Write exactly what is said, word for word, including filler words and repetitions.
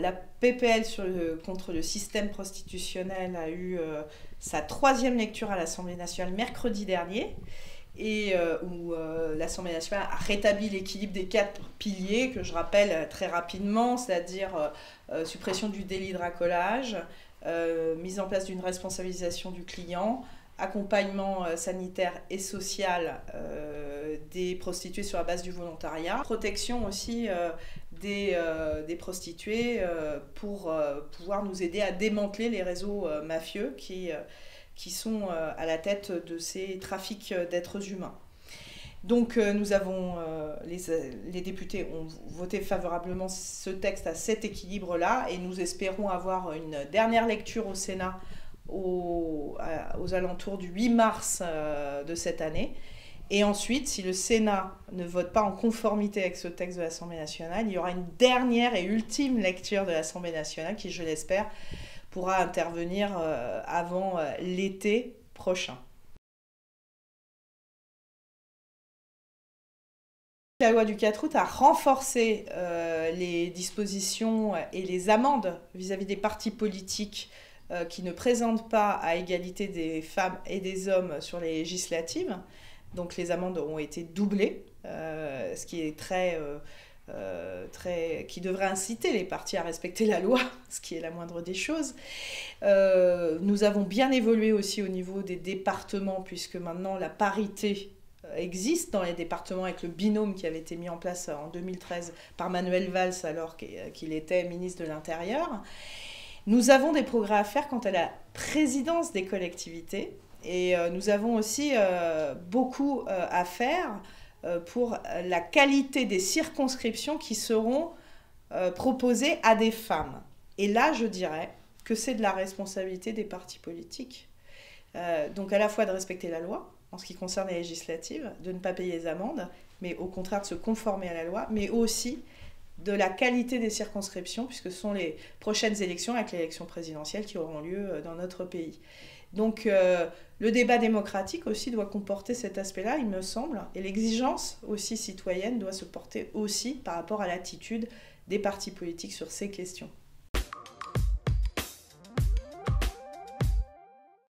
la P P L sur le, contre le système prostitutionnel a eu euh, sa troisième lecture à l'Assemblée nationale mercredi dernier, et euh, où euh, l'Assemblée nationale a rétabli l'équilibre des quatre piliers que je rappelle très rapidement, c'est-à-dire euh, euh, suppression du délit de racolage, euh, mise en place d'une responsabilisation du client, accompagnement euh, sanitaire et social euh, des prostituées sur la base du volontariat, protection aussi euh, des, euh, des prostituées euh, pour euh, pouvoir nous aider à démanteler les réseaux euh, mafieux qui... Euh, qui sont euh, à la tête de ces trafics d'êtres humains. Donc euh, nous avons, euh, les, les députés ont voté favorablement ce texte à cet équilibre-là, et nous espérons avoir une dernière lecture au Sénat au, à, aux alentours du huit mars euh, de cette année. Et ensuite, si le Sénat ne vote pas en conformité avec ce texte de l'Assemblée nationale, il y aura une dernière et ultime lecture de l'Assemblée nationale qui, je l'espère, pourra intervenir euh, avant euh, l'été prochain. La loi du quatre août a renforcé euh, les dispositions et les amendes vis-à-vis des partis politiques euh, qui ne présentent pas à égalité des femmes et des hommes sur les législatives. Donc les amendes ont été doublées, euh, ce qui est très... Euh, Euh, très, qui devrait inciter les partis à respecter la loi, ce qui est la moindre des choses. Euh, nous avons bien évolué aussi au niveau des départements, puisque maintenant la parité existe dans les départements avec le binôme qui avait été mis en place en deux mille treize par Manuel Valls alors qu'il était ministre de l'Intérieur. Nous avons des progrès à faire quant à la présidence des collectivités, et euh, nous avons aussi euh, beaucoup euh, à faire pour la qualité des circonscriptions qui seront euh, proposées à des femmes. Et là, je dirais que c'est de la responsabilité des partis politiques. Euh, donc à la fois de respecter la loi, en ce qui concerne les législatives, de ne pas payer les amendes, mais au contraire de se conformer à la loi, mais aussi de la qualité des circonscriptions, puisque ce sont les prochaines élections, avec l'élection présidentielle, qui auront lieu dans notre pays. Donc euh, le débat démocratique aussi doit comporter cet aspect-là, il me semble, et l'exigence aussi citoyenne doit se porter aussi par rapport à l'attitude des partis politiques sur ces questions.